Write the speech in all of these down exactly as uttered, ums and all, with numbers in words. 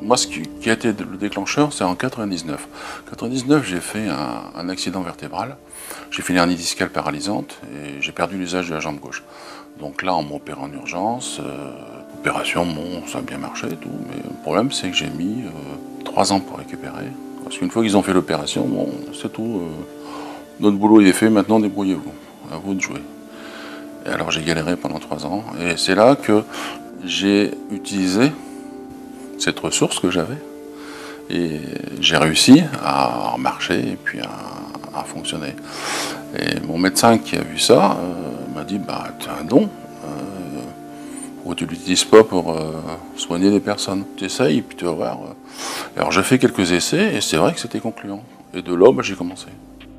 Moi, ce qui, qui a été le déclencheur, c'est en quatre-vingt-dix-neuf. En quatre-vingt-dix-neuf, j'ai fait un, un accident vertébral. J'ai fait une hernie discale paralysante et j'ai perdu l'usage de la jambe gauche. Donc là, on m'opère en urgence. Euh, opération, bon, ça a bien marché et tout. Mais le problème, c'est que j'ai mis euh, trois ans pour récupérer. Parce qu'une fois qu'ils ont fait l'opération, bon, c'est tout. Euh, notre boulot il est fait, maintenant débrouillez-vous. À vous de jouer. Et alors j'ai galéré pendant trois ans. Et c'est là que j'ai utilisé cette ressource que j'avais. Et j'ai réussi à marcher et puis à, à fonctionner. Et mon médecin qui a vu ça euh, m'a dit bah, tu as un don, euh, pourquoi tu ne l'utilises pas pour euh, soigner des personnes? Tu essayes et puis tu vas voir. Alors j'ai fait quelques essais et c'est vrai que c'était concluant. Et de là, bah, j'ai commencé.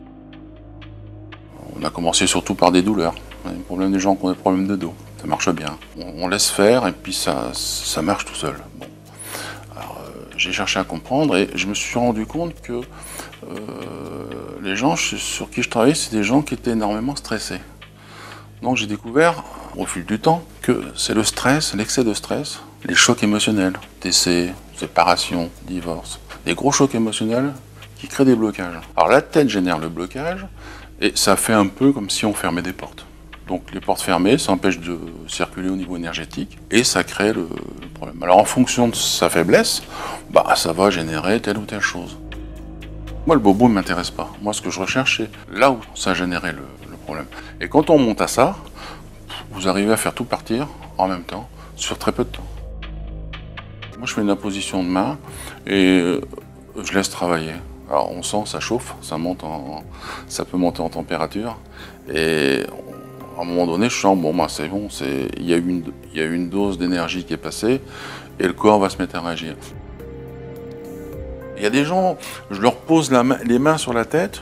On a commencé surtout par des douleurs. On a des problèmes des gens qui ont des problèmes de dos. Ça marche bien. On, on laisse faire et puis ça, ça marche tout seul. Bon. Alors, euh, j'ai cherché à comprendre et je me suis rendu compte que euh, les gens sur qui je travaillais, c'est des gens qui étaient énormément stressés. Donc j'ai découvert au fil du temps que c'est le stress, l'excès de stress, les chocs émotionnels, décès, séparation, divorce, des gros chocs émotionnels qui créent des blocages. Alors la tête génère le blocage et ça fait un peu comme si on fermait des portes. Donc les portes fermées, ça empêche de circuler au niveau énergétique et ça crée le, le problème. Alors en fonction de sa faiblesse, bah, ça va générer telle ou telle chose. Moi le bobo ne m'intéresse pas. Moi ce que je recherche c'est là où ça a généré le, le problème. Et quand on monte à ça, vous arrivez à faire tout partir en même temps sur très peu de temps. Moi je fais une imposition de main et je laisse travailler. Alors on sent, ça chauffe, ça monte en, ça peut monter en température et à un moment donné je sens bon bah c'est bon, c'est il y a une il y a une dose d'énergie qui est passée et le corps va se mettre à réagir. Il y a des gens, je leur pose la main, les mains sur la tête,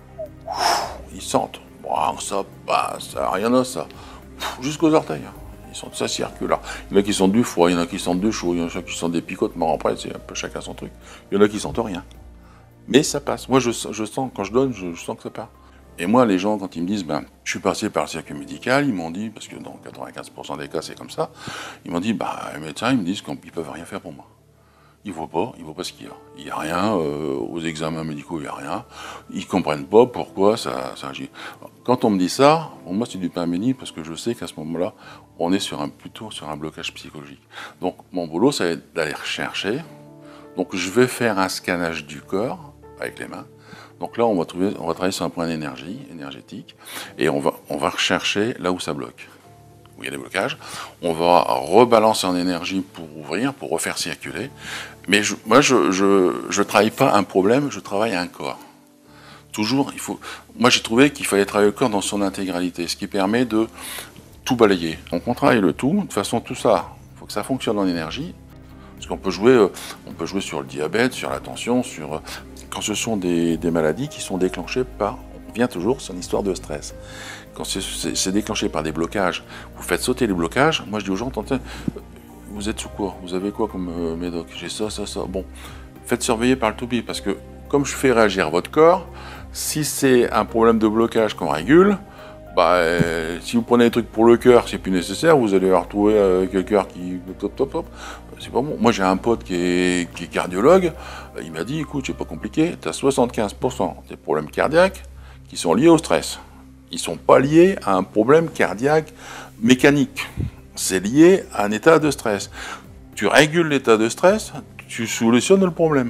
ils sentent, wow, ça passe, alors il y en a ça, jusqu'aux orteils. Ils sentent ça circule. Alors, il y en a qui sentent du froid, il y en a qui sentent du chaud, il y en a qui sentent des picotements. Après, c'est un peu chacun son truc. Il y en a qui sentent rien. Mais ça passe. Moi, je, je sens, quand je donne, je, je sens que ça part. Et moi, les gens, quand ils me disent, ben, je suis passé par le circuit médical, ils m'ont dit, parce que dans quatre-vingt-quinze pour cent des cas, c'est comme ça, ils m'ont dit, bah, les médecins, ils me disent qu'ils ne peuvent rien faire pour moi. Ils ne voient pas, ils ne voient pas ce qu'il y a. Il n'y a rien, euh, aux examens médicaux, il n'y a rien. Ils ne comprennent pas pourquoi ça, ça agit. Quand on me dit ça, pour moi, c'est du pain béni, parce que je sais qu'à ce moment-là, on est sur un, plutôt sur un blocage psychologique. Donc, mon boulot, ça va être d'aller rechercher. Donc, je vais faire un scannage du corps, avec les mains. Donc là, on va, trouver, on va travailler sur un point d'énergie, énergétique, et on va, on va rechercher là où ça bloque, où il y a des blocages. On va rebalancer en énergie pour ouvrir, pour refaire circuler. Mais je, moi, je ne travaille pas un problème, je travaille un corps. Toujours, il faut. Moi, j'ai trouvé qu'il fallait travailler le corps dans son intégralité, ce qui permet de tout balayer. Donc, on travaille le tout. De toute façon, tout ça, il faut que ça fonctionne en énergie. Parce qu'on peut jouer, on peut jouer sur le diabète, sur la tension, sur quand ce sont des, des maladies qui sont déclenchées par, on vient toujours, c'est une histoire de stress. Quand c'est déclenché par des blocages, vous faites sauter les blocages. Moi, je dis aux gens, attendez, vous êtes sous quoi? Vous avez quoi comme euh, médoc? J'ai ça, ça, ça. Bon, faites surveiller par le toubib, parce que comme je fais réagir votre corps, si c'est un problème de blocage qu'on régule, bah, euh, si vous prenez des trucs pour le cœur, c'est plus nécessaire, vous allez retrouver avec le cœur qui... Top, top, top. C'est pas bon. Moi, j'ai un pote qui est, qui est cardiologue, il m'a dit, écoute, c'est pas compliqué, tu as soixante-quinze pour cent des problèmes cardiaques qui sont liés au stress. Ils ne sont pas liés à un problème cardiaque mécanique. C'est lié à un état de stress. Tu régules l'état de stress, tu solutionnes le problème.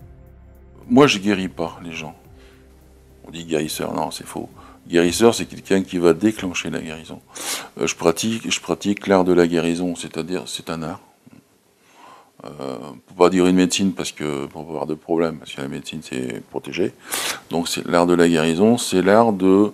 Moi, je ne guéris pas les gens. On dit guérisseur, non, c'est faux. Guérisseur, c'est quelqu'un qui va déclencher la guérison. Euh, je pratique, je pratique l'art de la guérison, c'est-à-dire, c'est un art. Euh, on ne peut pas dire une médecine parce que pour pas avoir de problème, parce que la médecine c'est protégé. Donc c'est l'art de la guérison, c'est l'art de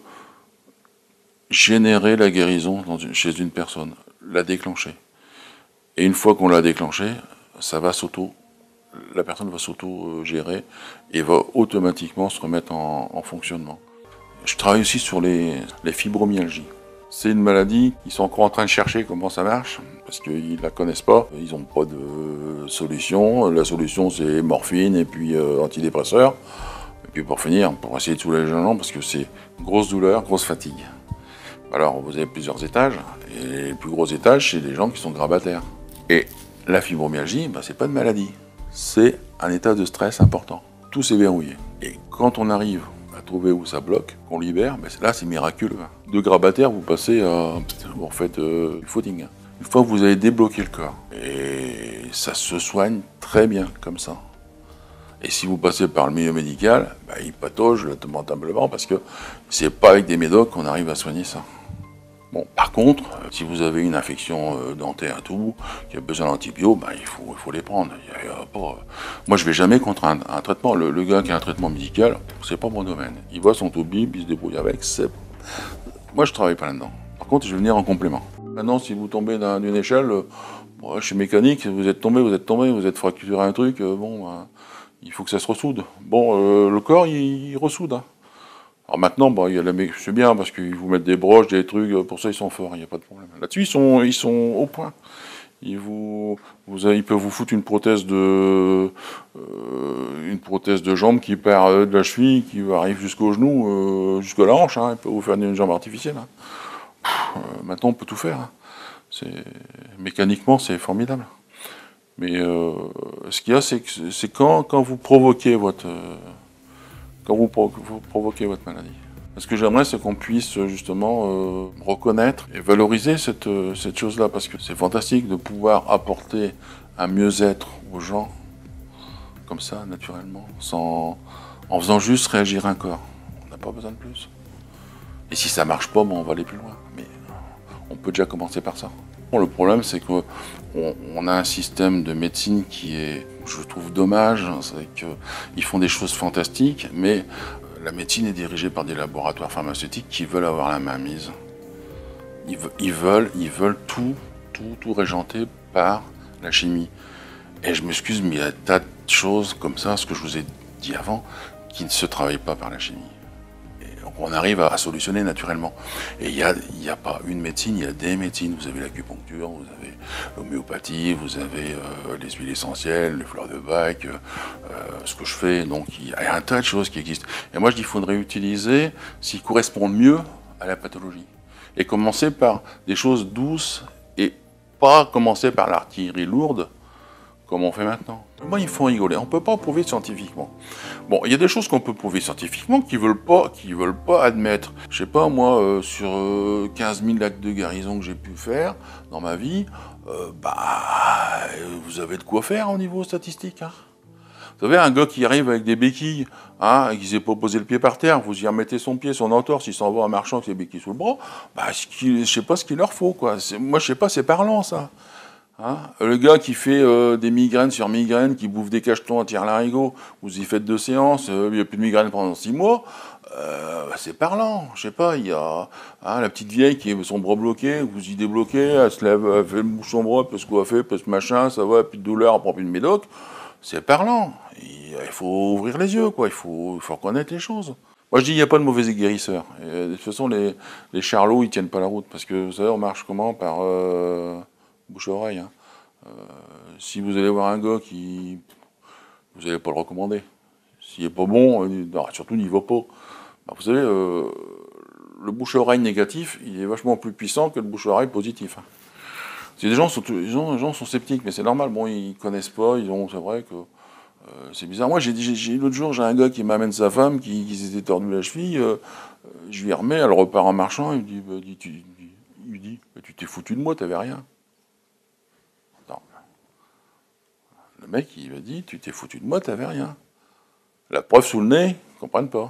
générer la guérison dans une, chez une personne, la déclencher. Et une fois qu'on l'a déclenchée, ça va s'auto, la personne va s'auto-gérer et va automatiquement se remettre en, en fonctionnement. Je travaille aussi sur les, les fibromyalgies. C'est une maladie, ils sont encore en train de chercher comment ça marche, parce qu'ils ne la connaissent pas, ils n'ont pas de solution. La solution c'est morphine et puis euh, antidépresseurs. Et puis pour finir, pour essayer de soulager les gens, parce que c'est grosse douleur, grosse fatigue. Alors vous avez plusieurs étages, et les plus gros étages, c'est les gens qui sont grabataires. Et la fibromyalgie, ben, c'est pas une maladie, c'est un état de stress important. Tout s'est verrouillé. Et quand on arrive à trouver où ça bloque, qu'on libère, ben là c'est miraculeux. De grabataire, vous passez à, vous faites euh, du footing. Une fois que vous avez débloqué le corps, et ça se soigne très bien comme ça. Et si vous passez par le milieu médical, ben, il patauge lamentablement parce que c'est pas avec des médocs qu'on arrive à soigner ça. Bon, par contre, si vous avez une infection euh, dentaire et tout, qui a besoin d'antibiotiques, ben, il, faut, il faut les prendre. Il y a, il y a pas, euh... Moi, je vais jamais contre un, un traitement. Le, le gars qui a un traitement médical, c'est pas mon domaine. Il voit son toubib, il se débrouille avec. Moi, je travaille pas là-dedans. Par contre, je vais venir en complément. Maintenant, si vous tombez d'une échelle, euh, bon, je suis mécanique, vous êtes tombé, vous êtes tombé, vous êtes fracturé un truc, euh, bon, euh, il faut que ça se ressoude. Bon, euh, le corps, il, il ressoude. Hein. Alors maintenant, bon, il y a la c'est bien parce qu'ils vous mettent des broches, des trucs, pour ça ils sont forts, il n'y a pas de problème. Là-dessus, ils sont, ils sont au point. Ils, vous, vous, ils peuvent vous foutre une prothèse de, euh, une prothèse de jambe qui part de la cheville, qui arrive jusqu'au genou, euh, jusqu'à la hanche. Hein. Ils peuvent vous faire une jambe artificielle. Hein. Pff, euh, maintenant, on peut tout faire. Hein. Mécaniquement, c'est formidable. Mais euh, ce qu'il y a, c'est que c'est quand, quand vous provoquez votre, euh, quand vous, provo vous provoquez votre maladie. Ce que j'aimerais, c'est qu'on puisse justement euh, reconnaître et valoriser cette, euh, cette chose-là, parce que c'est fantastique de pouvoir apporter un mieux-être aux gens, comme ça, naturellement, sans, en faisant juste réagir un corps. On n'a pas besoin de plus. Et si ça marche pas, bon, on va aller plus loin. Mais on peut déjà commencer par ça. Bon, le problème, c'est qu'on on a un système de médecine qui est, je trouve, dommage. C'est qu'ils font des choses fantastiques, mais la médecine est dirigée par des laboratoires pharmaceutiques qui veulent avoir la main mise. Ils, ils, veulent, ils veulent tout, tout, tout régenter par la chimie. Et je m'excuse, mais il y a un tas de choses comme ça, ce que je vous ai dit avant, qui ne se travaillent pas par la chimie. On arrive à solutionner naturellement. Et il n'y a, y a pas une médecine, il y a des médecines. Vous avez l'acupuncture, vous avez l'homéopathie, vous avez euh, les huiles essentielles, les fleurs de Bach, euh, ce que je fais. Donc il y a un tas de choses qui existent. Et moi je dis qu'il faudrait utiliser s'ils correspondent mieux à la pathologie. Et commencer par des choses douces et pas commencer par l'artillerie lourde, comme on fait maintenant. Moi, il faut rigoler. On ne peut pas prouver scientifiquement. Bon, il y a des choses qu'on peut prouver scientifiquement qu'ils ne veulent pas, qu'ils veulent pas admettre. Je sais pas, moi, euh, sur euh, quinze mille actes de guérison que j'ai pu faire dans ma vie, euh, bah, vous avez de quoi faire au niveau statistique. Hein. Vous savez, un gars qui arrive avec des béquilles, hein, et qui ne s'est pas posé le pied par terre, vous y remettez son pied, son entorse, il s'en va en marchant avec les béquilles sous le bras, bah, je ne sais pas ce qu'il leur faut, quoi. Moi, je sais pas, c'est parlant, ça. Hein, le gars qui fait euh, des migraines sur migraines, qui bouffe des cachetons à tire-larigot, vous y faites deux séances, euh, il n'y a plus de migraines pendant six mois, euh, c'est parlant. Je sais pas, il y a hein, la petite vieille qui a son bras bloqué, vous y débloquez, elle se lève, elle fait le bouche son bras, elle peut se coiffer, elle peut se machin, ça va, plus de douleur, elle prend plus de médoc. C'est parlant. Il, il faut ouvrir les yeux, quoi. Il faut, il faut reconnaître les choses. Moi, je dis, il n'y a pas de mauvais guérisseurs. Et, de toute façon, les, les charlots, ils tiennent pas la route, parce que, vous savez, on marche comment? Par... Euh, bouche-oreille. Hein. Euh, si vous allez voir un gars qui... Vous n'allez pas le recommander. S'il n'est pas bon, non, surtout n'y va pas. Alors, vous savez, euh, le bouche-oreille négatif, il est vachement plus puissant que le bouche-oreille positif. Hein. Les gens, sont, les, gens, les gens sont sceptiques, mais c'est normal. Bon, ils ne connaissent pas, ils ont, c'est vrai que... Euh, c'est bizarre. Moi, j'ai dit, l'autre jour, j'ai un gars qui m'amène sa femme, qui, qui s'était tordu la cheville. Euh, je lui remets, elle repart en marchant, il me dit, bah, dit, tu, il lui dit, bah, tu t'es foutu de moi, t'avais rien. Le mec, il m'a dit, tu t'es foutu de moi, t'avais rien. La preuve sous le nez, ils ne comprennent pas.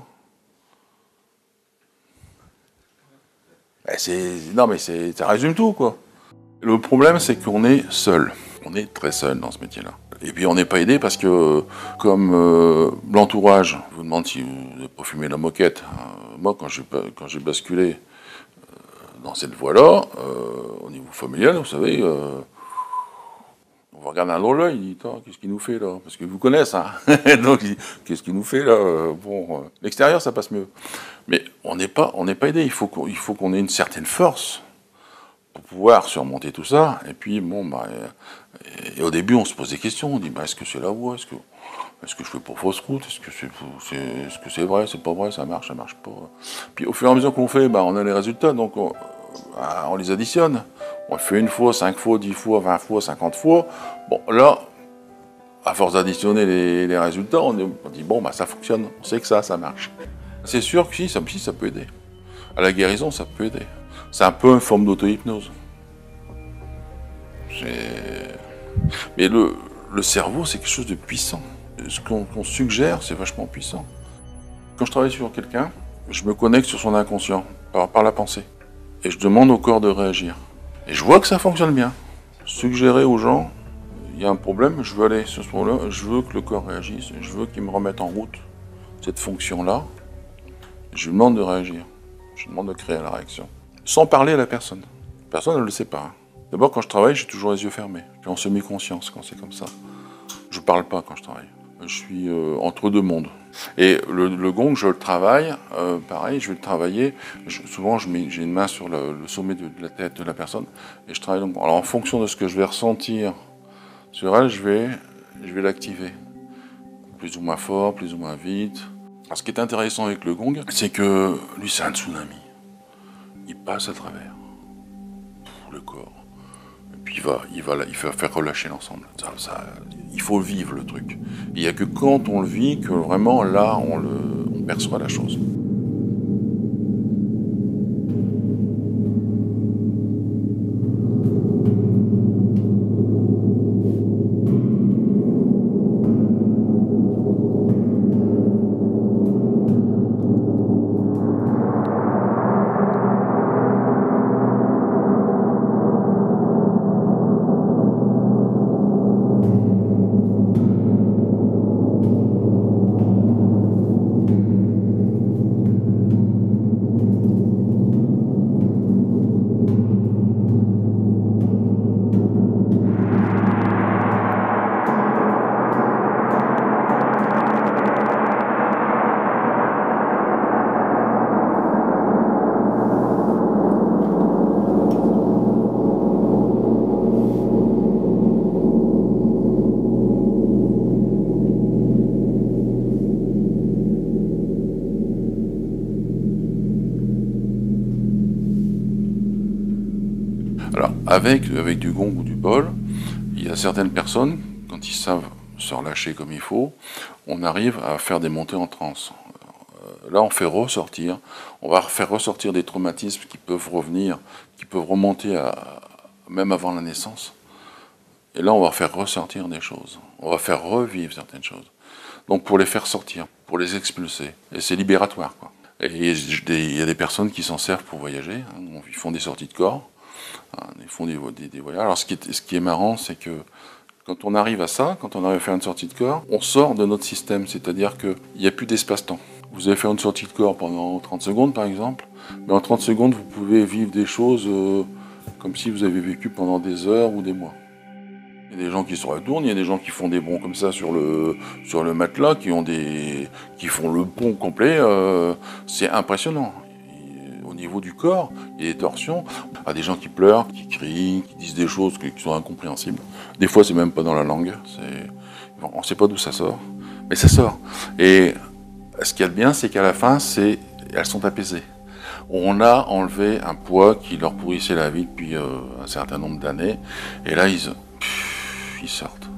Non, mais ça résume tout, quoi. Le problème, c'est qu'on est seul. On est très seul dans ce métier-là. Et puis, on n'est pas aidé parce que, comme euh, l'entourage vous demande si vous n'avez pas fumé la moquette, euh, moi, quand j'ai basculé euh, dans cette voie-là, euh, au niveau familial, vous savez, euh, on va regarder un drôle là, il dit, qu'est-ce qu'il nous fait là? Parce qu'ils vous connaissent, hein. Donc, qu'est-ce qu'il nous fait là? Bon, euh, l'extérieur, ça passe mieux. Mais on n'est pas, on n'est pas aidé. Il faut qu'on, il faut qu'on ait une certaine force pour pouvoir surmonter tout ça. Et puis, bon, bah, et, et au début, on se pose des questions. On dit, bah, est-ce que c'est la voie? Est-ce que, est-ce que je fais pour fausse route? Est-ce que c'est, c'est, est-ce que c'est vrai? C'est pas vrai? Ça marche? Ça marche pas? Puis, au fur et à mesure qu'on fait, bah, on a les résultats. Donc, on, bah, on les additionne. On le fait une fois, cinq fois, dix fois, vingt fois, cinquante fois. Bon, là, À force d'additionner les, les résultats, on, est, on dit bon, bah, ça fonctionne, on sait que ça, ça marche. C'est sûr que si ça, si, ça peut aider. À la guérison, ça peut aider. C'est un peu une forme d'auto-hypnose. Mais le, le cerveau, c'est quelque chose de puissant. Ce qu'on qu'on suggère, c'est vachement puissant. Quand je travaille sur quelqu'un, je me connecte sur son inconscient, par, par la pensée. Et je demande au corps de réagir. Et je vois que ça fonctionne bien. Suggérer aux gens, il y a un problème, je veux aller sur ce problème, je veux que le corps réagisse, je veux qu'il me remette en route cette fonction-là. Je lui demande de réagir. Je lui demande de créer la réaction. Sans parler à la personne. La personne, elle ne le sait pas. D'abord, quand je travaille, j'ai toujours les yeux fermés. Puis en semi-conscience, quand c'est comme ça. Je ne parle pas quand je travaille. Je suis euh, entre deux mondes. Et le, le gong, je le travaille, euh, pareil, je vais le travailler. Je, souvent, j'ai une main sur le, le sommet de, de la tête de la personne. Et je travaille donc. Alors, en fonction de ce que je vais ressentir sur elle, je vais, je vais l'activer. Plus ou moins fort, plus ou moins vite. Alors, ce qui est intéressant avec le gong, c'est que lui, c'est un tsunami. Il passe à travers le corps. Et puis il va, il va, il va faire relâcher l'ensemble. Ça, ça, il faut vivre le truc. Il n'y a que quand on le vit que vraiment là, on, le, on perçoit la chose. Alors, avec, avec du gong ou du bol, il y a certaines personnes, quand ils savent se relâcher comme il faut, on arrive à faire des montées en transe. Euh, là, on fait ressortir, on va faire ressortir des traumatismes qui peuvent revenir, qui peuvent remonter à, même avant la naissance. Et là, on va faire ressortir des choses. On va faire revivre certaines choses. Donc, pour les faire sortir, pour les expulser. Et c'est libératoire, quoi. Et il y a des personnes qui s'en servent pour voyager. Hein, ils font des sorties de corps. Ils font des, des, des voyages. Alors ce qui est, ce qui est marrant, c'est que quand on arrive à ça, quand on arrive à faire une sortie de corps, on sort de notre système, c'est-à-dire qu'il n'y a plus d'espace-temps. Vous allez faire une sortie de corps pendant trente secondes, par exemple, mais en trente secondes, vous pouvez vivre des choses euh, comme si vous avez vécu pendant des heures ou des mois. Il y a des gens qui se retournent, il y a des gens qui font des bonds comme ça sur le, sur le matelas, qui, ont des, qui font le pont complet. Euh, c'est impressionnant. Au niveau du corps, il y a des torsions. Il y a des gens qui pleurent, qui crient, qui disent des choses qui sont incompréhensibles. Des fois, c'est même pas dans la langue. Bon, on ne sait pas d'où ça sort, mais ça sort. Et ce qu'il y a de bien, c'est qu'à la fin, elles sont apaisées. On a enlevé un poids qui leur pourrissait la vie depuis euh, un certain nombre d'années. Et là, ils, pff, ils sortent.